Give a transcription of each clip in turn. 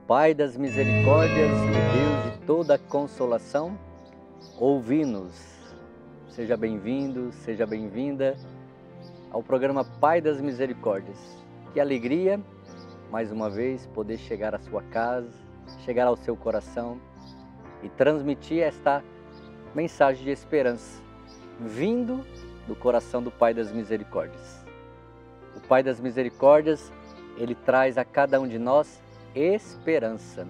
Pai das misericórdias e Deus de toda consolação, ouvi-nos. Seja bem-vindo, seja bem-vinda ao programa Pai das Misericórdias. Que alegria, mais uma vez, poder chegar à sua casa, chegar ao seu coração e transmitir esta mensagem de esperança, vindo do coração do Pai das Misericórdias. O Pai das Misericórdias, Ele traz a cada um de nós esperança.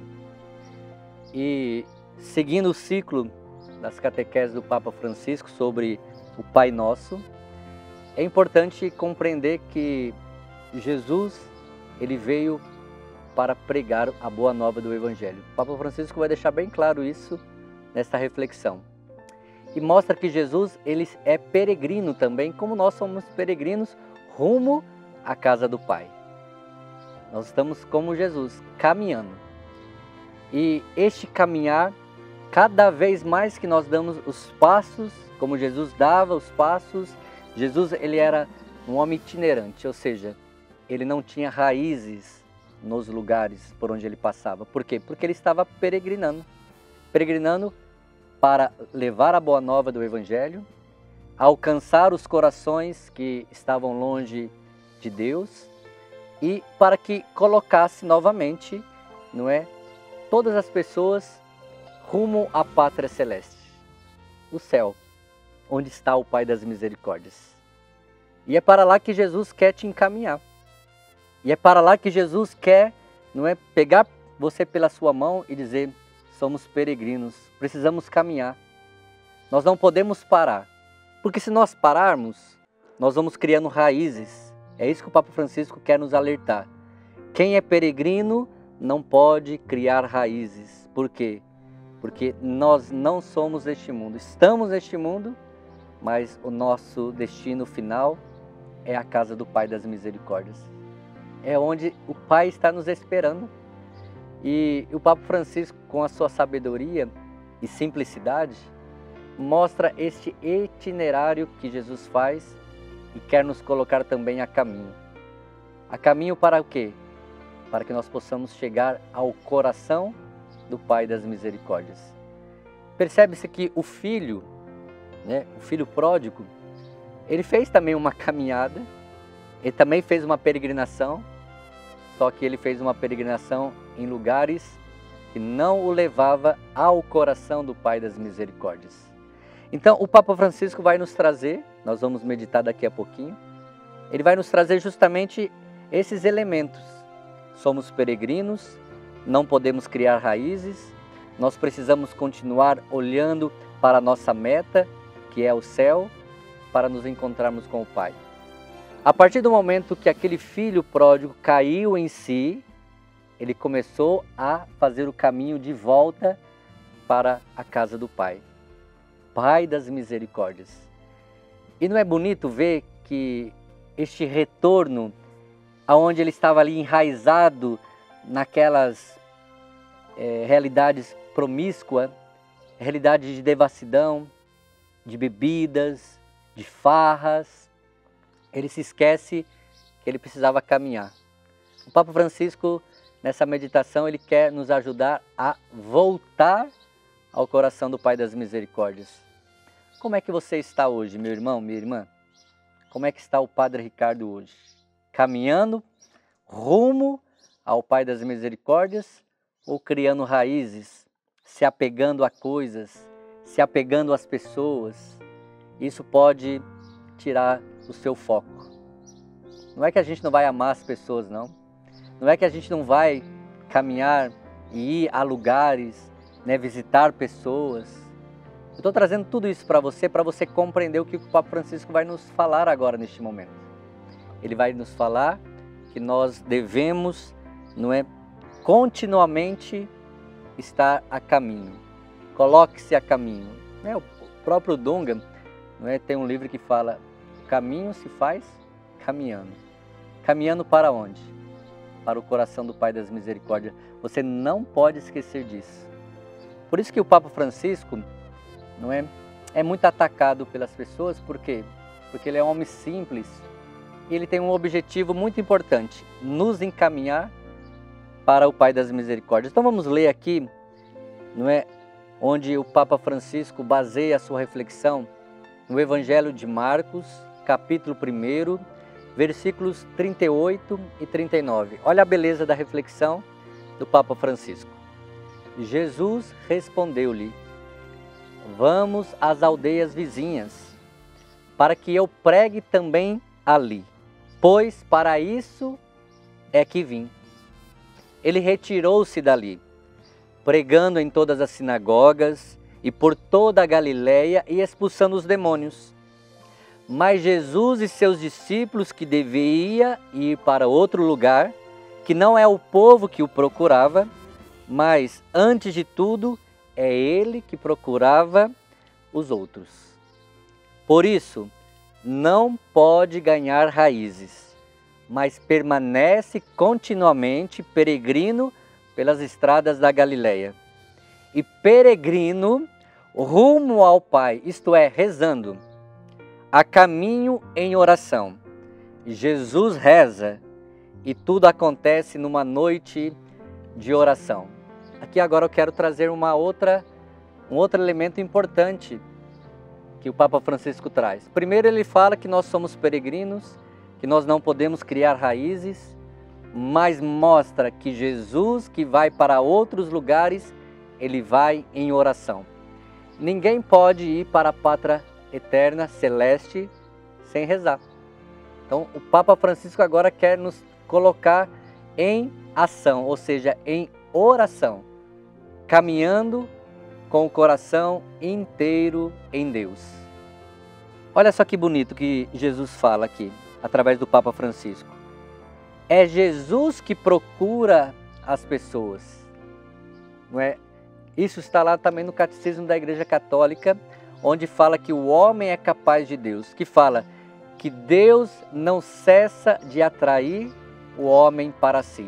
E seguindo o ciclo das catequeses do Papa Francisco sobre o Pai Nosso, é importante compreender que Jesus, Ele veio para pregar a boa nova do Evangelho. O Papa Francisco vai deixar bem claro isso nessa reflexão. E mostra que Jesus, Ele é peregrino também, como nós somos peregrinos rumo à casa do Pai. Nós estamos como Jesus, caminhando. E este caminhar, cada vez mais que nós damos os passos, como Jesus dava os passos, Jesus ele era um homem itinerante, ou seja, ele não tinha raízes nos lugares por onde ele passava. Por quê? Porque ele estava peregrinando. Peregrinando para levar a boa nova do Evangelho, alcançar os corações que estavam longe de Deus, e para que colocasse novamente, não é, todas as pessoas rumo à pátria celeste, o céu, onde está o Pai das Misericórdias. E é para lá que Jesus quer te encaminhar. E é para lá que Jesus quer, não é, pegar você pela sua mão e dizer: somos peregrinos, precisamos caminhar. Nós não podemos parar, porque se nós pararmos, nós vamos criando raízes. É isso que o Papa Francisco quer nos alertar. Quem é peregrino não pode criar raízes. Por quê? Porque nós não somos deste mundo. Estamos neste mundo, mas o nosso destino final é a casa do Pai das Misericórdias. É onde o Pai está nos esperando. E o Papa Francisco, com a sua sabedoria e simplicidade, mostra este itinerário que Jesus faz e quer nos colocar também a caminho. A caminho para o quê? Para que nós possamos chegar ao coração do Pai das Misericórdias. Percebe-se que o filho, né, o filho pródigo, ele fez também uma caminhada, ele também fez uma peregrinação, só que ele fez uma peregrinação em lugares que não o levava ao coração do Pai das Misericórdias. Então, o Papa Francisco vai nos trazer, nós vamos meditar daqui a pouquinho, ele vai nos trazer justamente esses elementos. Somos peregrinos, não podemos criar raízes, nós precisamos continuar olhando para a nossa meta, que é o céu, para nos encontrarmos com o Pai. A partir do momento que aquele filho pródigo caiu em si, ele começou a fazer o caminho de volta para a casa do Pai. Pai das Misericórdias. E não é bonito ver que este retorno, aonde ele estava ali enraizado naquelas realidades promíscuas, realidade de devassidão, de bebidas, de farras, ele se esquece que ele precisava caminhar. O Papa Francisco, nessa meditação, ele quer nos ajudar a voltar ao coração do Pai das Misericórdias. Como é que você está hoje, meu irmão, minha irmã? Como é que está o Padre Ricardo hoje? Caminhando rumo ao Pai das Misericórdias ou criando raízes, se apegando a coisas, se apegando às pessoas? Isso pode tirar o seu foco. Não é que a gente não vai amar as pessoas, não. Não é que a gente não vai caminhar e ir a lugares, né, visitar pessoas. Eu estou trazendo tudo isso para você compreender o que o Papa Francisco vai nos falar agora neste momento. Ele vai nos falar que nós devemos, não é, continuamente estar a caminho. Coloque-se a caminho. O próprio Dunga, não é, tem um livro que fala: caminho se faz caminhando. Caminhando para onde? Para o coração do Pai das Misericórdias. Você não pode esquecer disso. Por isso que o Papa Francisco, não é muito atacado pelas pessoas. Por quê? Porque ele é um homem simples e ele tem um objetivo muito importante: nos encaminhar para o Pai das Misericórdias. Então vamos ler aqui, não é, onde o Papa Francisco baseia a sua reflexão no Evangelho de Marcos, capítulo 1, versículos 38 e 39. Olha a beleza da reflexão do Papa Francisco. Jesus respondeu-lhe: vamos às aldeias vizinhas, para que eu pregue também ali, pois para isso é que vim. Ele retirou-se dali, pregando em todas as sinagogas e por toda a Galileia e expulsando os demônios. Mas Jesus e seus discípulos, que devia ir para outro lugar, que não é o povo que o procurava, mas antes de tudo é ele que procurava os outros. Por isso, não pode ganhar raízes, mas permanece continuamente peregrino pelas estradas da Galileia. E peregrino rumo ao Pai, isto é, rezando, a caminho em oração. Jesus reza e tudo acontece numa noite de oração. Aqui agora eu quero trazer um outro elemento importante que o Papa Francisco traz. Primeiro ele fala que nós somos peregrinos, que nós não podemos criar raízes, mas mostra que Jesus, que vai para outros lugares, ele vai em oração. Ninguém pode ir para a pátria eterna, celeste, sem rezar. Então o Papa Francisco agora quer nos colocar em ação, ou seja, em oração, caminhando com o coração inteiro em Deus. Olha só que bonito que Jesus fala aqui, através do Papa Francisco. É Jesus que procura as pessoas, não é? Isso está lá também no Catecismo da Igreja Católica, onde fala que o homem é capaz de Deus, que fala que Deus não cessa de atrair o homem para si.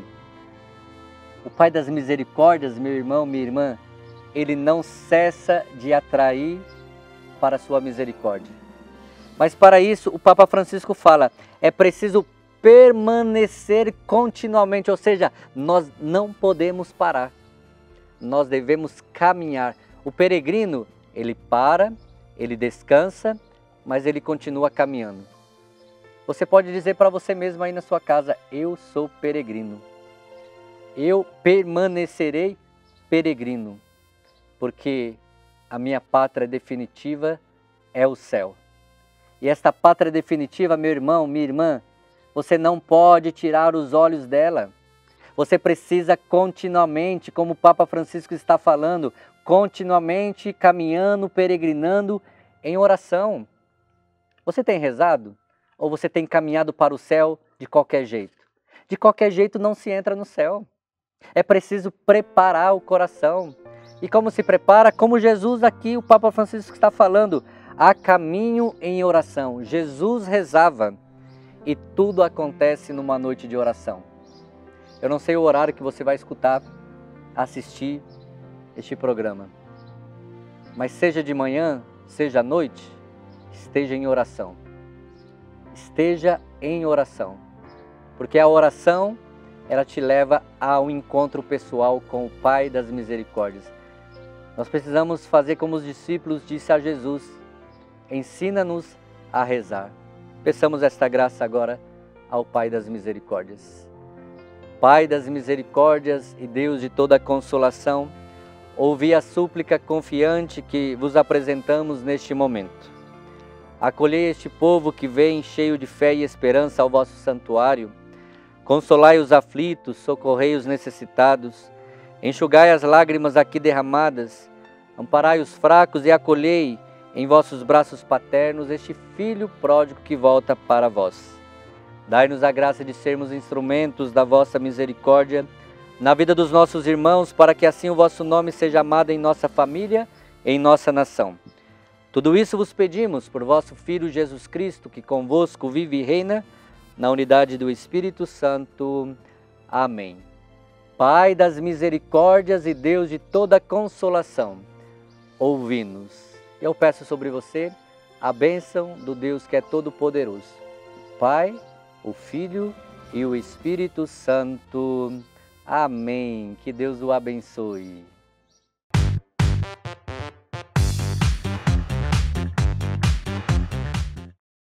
O Pai das Misericórdias, meu irmão, minha irmã, ele não cessa de atrair para a sua misericórdia. Mas para isso, o Papa Francisco fala, é preciso permanecer continuamente, ou seja, nós não podemos parar. Nós devemos caminhar. O peregrino, ele para, ele descansa, mas ele continua caminhando. Você pode dizer para você mesmo aí na sua casa, eu sou peregrino. Eu permanecerei peregrino, porque a minha pátria definitiva é o céu. E esta pátria definitiva, meu irmão, minha irmã, você não pode tirar os olhos dela. Você precisa continuamente, como o Papa Francisco está falando, continuamente caminhando, peregrinando em oração. Você tem rezado? Ou você tem caminhado para o céu de qualquer jeito? De qualquer jeito não se entra no céu. É preciso preparar o coração. E como se prepara? Como Jesus aqui, o Papa Francisco está falando, a caminho em oração. Jesus rezava e tudo acontece numa noite de oração. Eu não sei o horário que você vai escutar, assistir este programa. Mas seja de manhã, seja à noite, esteja em oração. Esteja em oração. Porque a oração, ela te leva ao encontro pessoal com o Pai das Misericórdias. Nós precisamos fazer como os discípulos disse a Jesus, ensina-nos a rezar. Peçamos esta graça agora ao Pai das Misericórdias. Pai das misericórdias e Deus de toda consolação, ouvi a súplica confiante que vos apresentamos neste momento. Acolhei este povo que vem cheio de fé e esperança ao vosso santuário. Consolai os aflitos, socorrei os necessitados, enxugai as lágrimas aqui derramadas, amparai os fracos e acolhei em vossos braços paternos este filho pródigo que volta para vós. Dai-nos a graça de sermos instrumentos da vossa misericórdia na vida dos nossos irmãos, para que assim o vosso nome seja amado em nossa família e em nossa nação. Tudo isso vos pedimos por vosso Filho Jesus Cristo, que convosco vive e reina na unidade do Espírito Santo. Amém. Pai das misericórdias e Deus de toda consolação, ouvi-nos. Eu peço sobre você a bênção do Deus que é todo-poderoso, o Pai, o Filho e o Espírito Santo. Amém. Que Deus o abençoe.